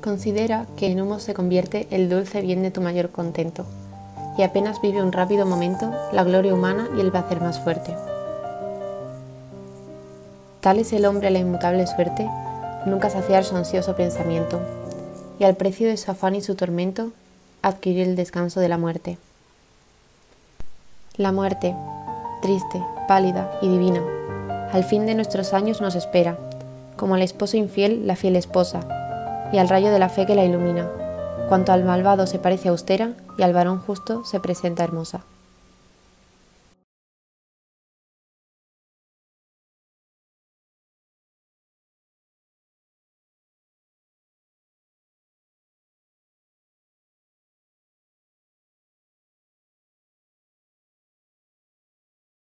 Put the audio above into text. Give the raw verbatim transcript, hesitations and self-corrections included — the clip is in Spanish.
Considera que en humo se convierte el dulce bien de tu mayor contento, y apenas vive un rápido momento la gloria humana y el placer más fuerte. Tal es el hombre a la inmutable suerte, nunca saciar su ansioso pensamiento, y al precio de su afán y su tormento, adquirir el descanso de la muerte. La muerte, triste, pálida y divina, al fin de nuestros años nos espera, como al esposo infiel la fiel esposa, y al rayo de la fe que la ilumina, cuanto al malvado se parece austera y al varón justo se presenta hermosa.